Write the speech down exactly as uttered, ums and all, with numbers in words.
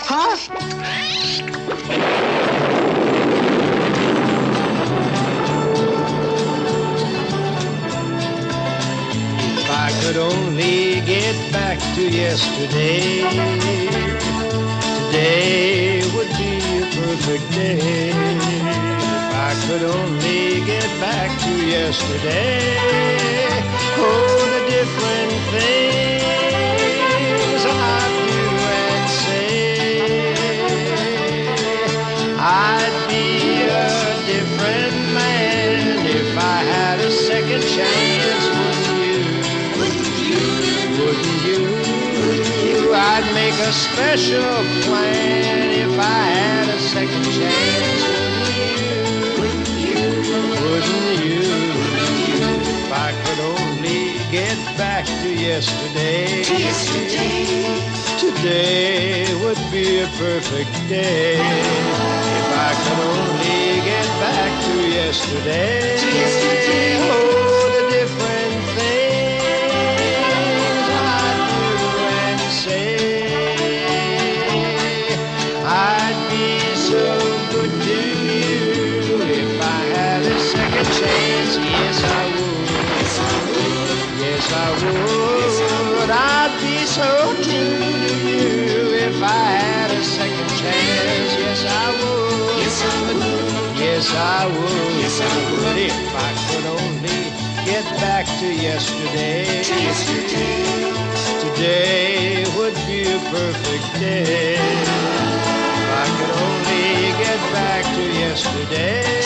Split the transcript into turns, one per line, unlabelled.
Huh?
If I could only get back to yesterday, today would be a perfect day. If I could only get back to yesterday, oh, the different things I'd do and say, I'd be a different man if I had a second chance. Wouldn't you? Wouldn't you? I'd make a special plan if I had a second chance. Wouldn't you? Wouldn't you? If I could only get back to yesterday.
To yesterday.
Today would be a perfect day. If I could only get back to yesterday.
To yesterday.
Oh, the different things I'd do and say. I'd be so good to you if I had a second chance. Yes, I would.
Yes, I would.
Yes, I would. I'd be so true to you if I had a second chance. Yes, I would.
Yes, I would.
Yes, I would.
Yes, I would.
If I could only get back to yesterday.
To yesterday.
Today would be a perfect day. If I could only get back to yesterday.